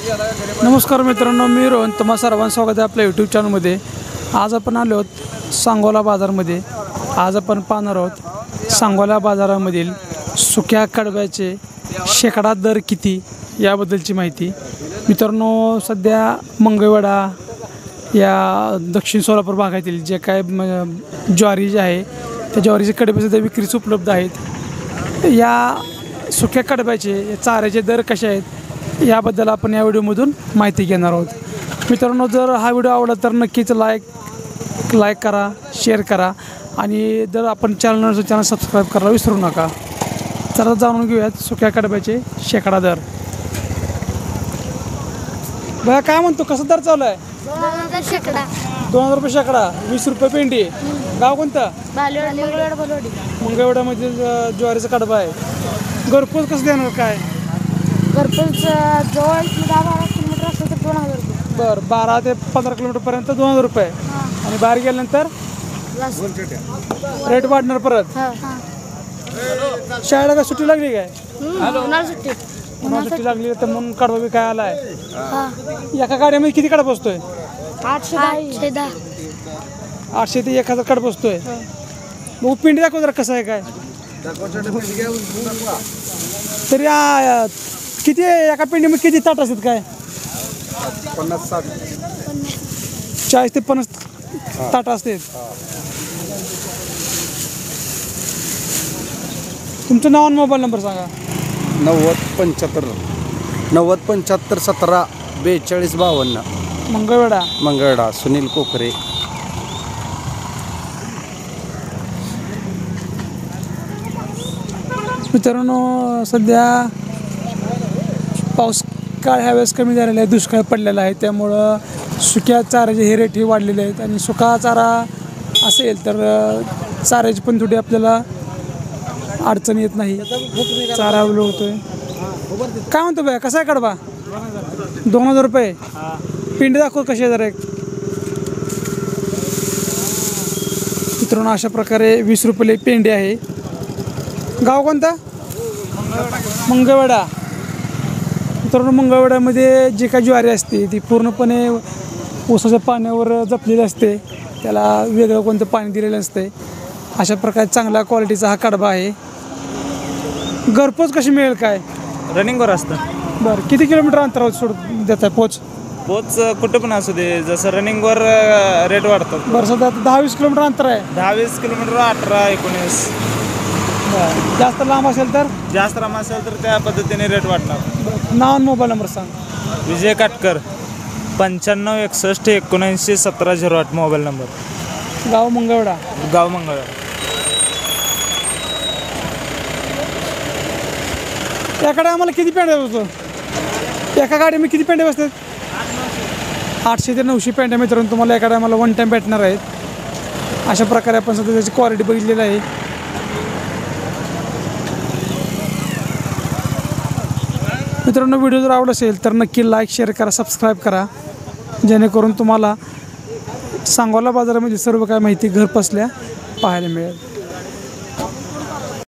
नमस्कार मित्रांनो, मी रोहन. तुम्हा सर्वांचं स्वागत आहे आपल्या यूट्यूब चॅनलमध्ये. आज आपण आलो आहोत सांगोला बाजारमध्ये. आज आपण पाहणार आहोत सांगोला बाजारामधील सुक्या कडब्याचे शेकडा दर किती याबद्दलची माहिती. मित्रांनो, सध्या मंगळवेढा या दक्षिण सोलापूर भागातील जे काय ज्वारी जे आहे त्या ज्वारीचे कडबे सध्या विक्रीस उपलब्ध आहेत. या सुक्या कडब्याचे चाऱ्याचे दर कसे आहेत याबद्दल आपण या व्हिडिओमधून माहिती घेणार आहोत. मित्रांनो, जर हा व्हिडिओ आवडला तर नक्कीच लाईक करा, शेअर करा आणि जर आपण चॅनल सबस्क्राईब करायला विसरू नका. चला जाणून घेऊयात सुक्या कडब्याचे शेकडा दर. बघा काय म्हणतो, कसं दर चालू आहे? 2000 रुपये शेकडा, 20 रुपये पेंडी. गाव कोणतं? मंगळवेढ्यामध्ये ज्वारीचा कडबा आहे. घरपोच कसं देणार काय? घरपोच जवळ 10-12 किलोमीटर असेल तर 2000 रुपये. बरं, 12 ते 15 किलोमीटरपर्यंत 2000 रुपये. आणि बाहेर गेल्यानंतर रेट वाढणार परत. शाळेला काय सुट्टी लागली काय? उन्हाळी सुट्टी लागली तर म्हणून कडबा बी काय आला आहे. एका गाड्यामध्ये किती कडबा बसतोय? 810. 800 ते 1000 कडबा बसतोय. मग पिंडी दाखव जरा कसं आहे काय तरी. किती एका पिंडीमध्ये किती ताट असतात काय? 50-60. 40 ते 50 ताट असतात. तुमचं नाव आणि मोबाईल नंबर सांगा. 9075-17-4252. मंगळवेढा सुनील कोकरे. मित्रांनो, सध्या पाऊस काळ ह्यावेळेस कमी झालेला आहे, दुष्काळ पडलेला आहे. त्यामुळं सुक्या चाऱ्याचे हे रेट हे वाढलेले आहेत. आणि सुका चारा असेल तर चाऱ्याची पण थोडी आपल्याला अडचण येत नाही. चारा अवलंब होतोय. काय म्हणतो बाय, कसा आहे कडबा? 2000 रुपये. पिंडी दाखव कशी आहे जरा एक. मित्रांनो, अशा प्रकारे 20 रुपये पेंडी आहे. गाव कोणतं? मंगळवेढा. मित्रांनो, मंगळवेढ्यामध्ये जी काही ज्वारी असते ती पूर्णपणे ऊसाच्या पाण्यावर जपलेली असते. त्याला वेगळं कोणतं पाणी दिलेलं असते. अशा प्रकारे चांगल्या क्वालिटीचा हा कडबा आहे. घरपोच कशी मिळेल काय? रनिंगवर असतं. बरं, किती किलोमीटर अंतरावर सोड देत आहे पोच? पोच कुठं पण असू दे, जसं रनिंगवर रेट वाढतात. बरं, सध्या 10-20 किलोमीटर अंतर आहे. 10-20 किलोमीटर 18-19. जास्त लांब असेल तर? जास्त लांब असेल तर त्या पद्धतीने रेट वाढणार. नाव आणि मोबाईल नंबर सांग. Vijay Katkar, 9561-79-1708 mobile number. गाव मंगळवेढा. गाव मंगळवेढा. एका आम्हाला किती पेंड्या बसतो? एका गाडीमध्ये किती पेंड्या बसतात? 800 ते 900 पेंड्या मित्रांनो तुम्हाला एका टायमाला वन टाईम भेटणार आहेत. अशा प्रकारे आपण सध्या त्याची क्वालिटी बघितलेली आहे. मित्रांनो, व्हिडिओ जर आवडला असेल तर नक्की लाईक, शेअर करा, सबस्क्राईब करा, जेणेकरून तुम्हाला सांगोला बाजारामध्ये सर्व काय माहिती घरबसल्या पाहायला मिळेल.